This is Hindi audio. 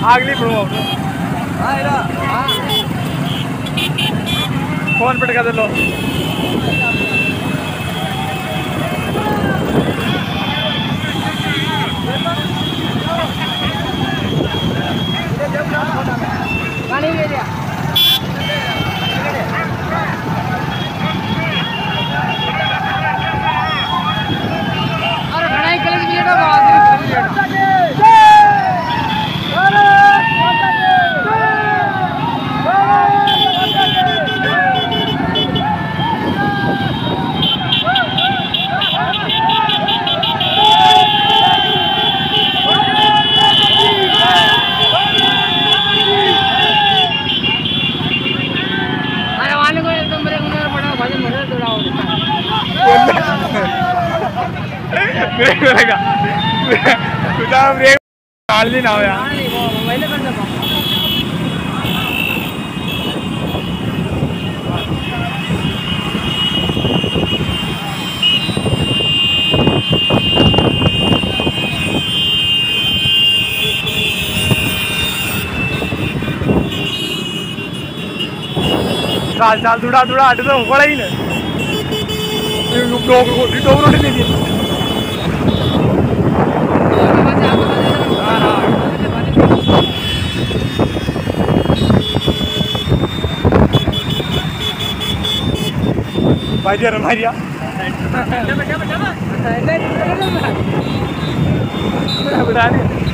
आगली पड़ो फोन पटका दे लो ना हो यार साल साल थोड़ा थोड़ा हट तो बड़ा ही ना रोटी नहीं दी भाई जी रमारिया बता